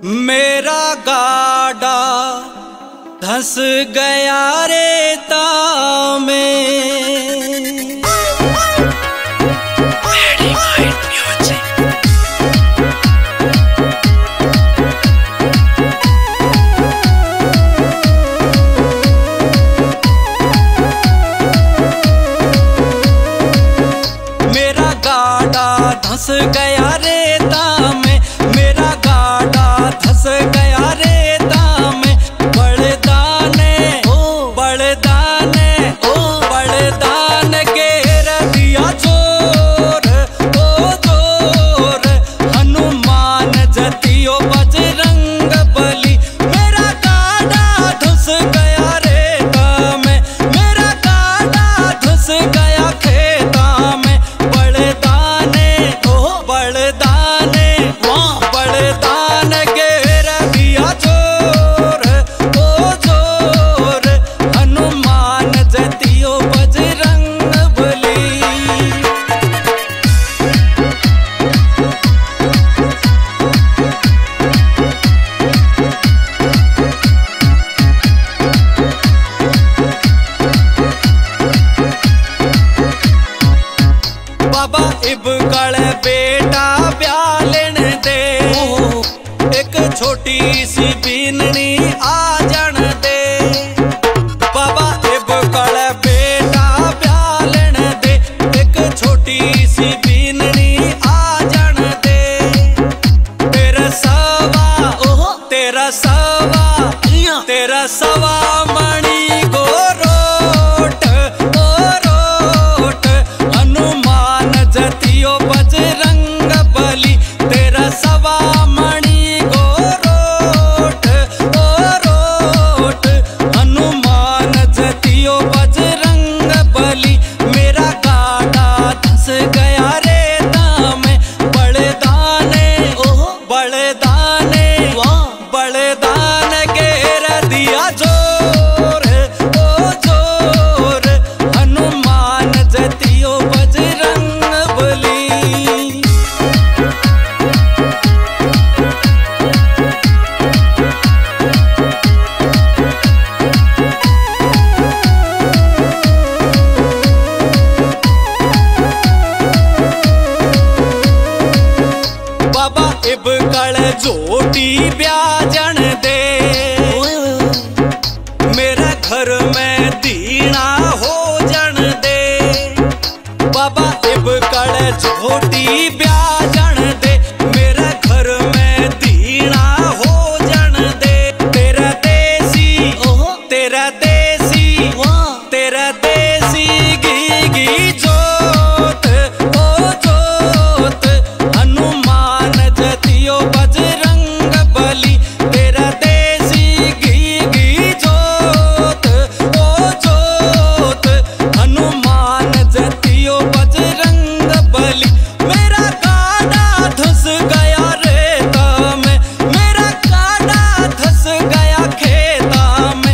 मेरा गाड़ा धंस गया रेता में। मेरा गाड़ा धंस गया रेता में, मेरा गाड़ा धंस गया रेता में। बड़दाने घेर दिया जोर ओ जोर, हनुमान जतियो बजरंग बली। मेरा गाड़ा धंस गया रेता में, मेरा गाड़ा धंस गया खेता में। बड़दाने घेर दिया जोर ओ जोर, हनुमान जतियो बजरंग बली। बाबा इबगल बेटा ब्यालन दे, एक छोटी सी बीननी आ जान दे। बाबा इबगल बेटा ब्यालन दे, एक छोटी सी बीननी आ जान दे। तेरा सवा मणि गो रोट ओ रोट, हनुमान जतियो बजरंग बली। तेरा सवा मणि गो रोट ओ रोट, हनुमान जतियो बजरंग बली। मेरा गाड़ा धंस गया रेता में। बड़दाने घेर दिया जोर ओ जोर, हनुमान जतियो बजरंग बली। बाबा इबगल जोटी ब्याजन दे, मेरे घर में दीना हो जन दे। बाबा इबगल जोटी ब्याजन दे, मेरे घर में दीना हो जन दे। तेरा देसी घी जोत ओ जोत, हनुमान जतियो बजरंग बली। तेरा देसी घी जोत ओ जोत, हनुमान जतियो बजरंग बली। मेरा गाड़ा धंस गया रेता में, मेरा गाड़ा धंस गया खेता में।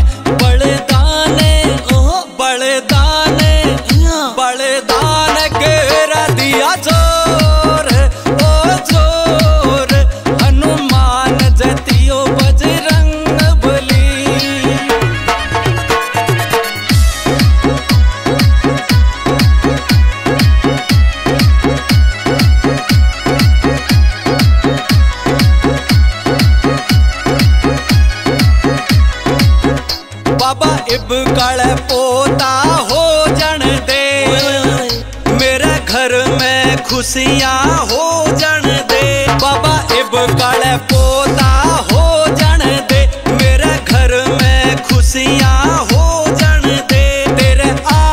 बड़दाने घेर दिया जोर ओ जोर, हनुमान जतियो बजरंग बली। बाबा इबगल पोता हो जन दे, मेरे घर में खुशियां हो जन दे। बाबा इबगल पोता हो जन दे, मेरे घर में खुशियां हो जन दे। तेरे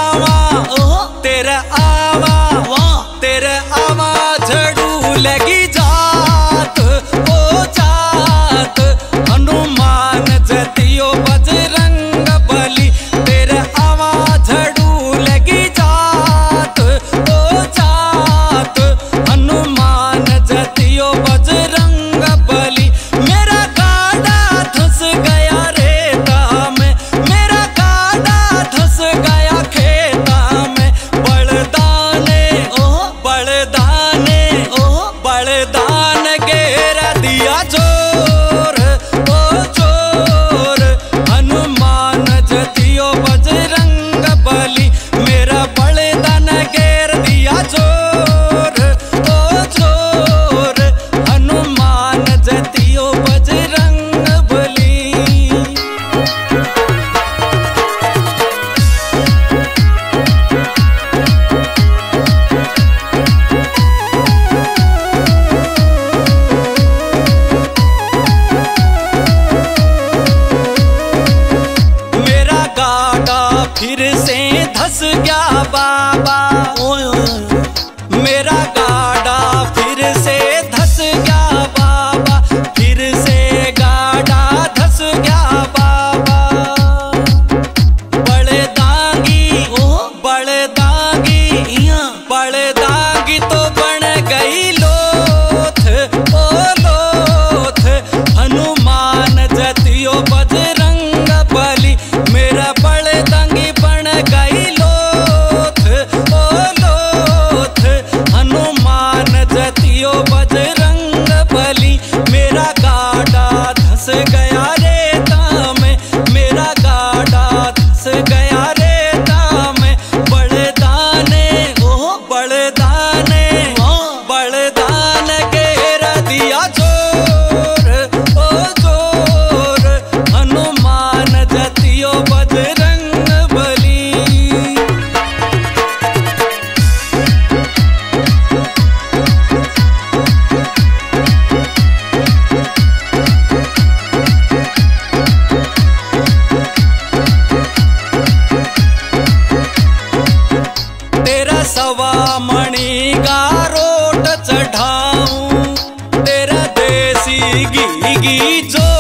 आवा झड़ू लगी जात ओ जात, हनुमान जतियो बजरंग बली। तेरे आवा झड़ू लगी जात ओ जात, हनुमान गी गी जो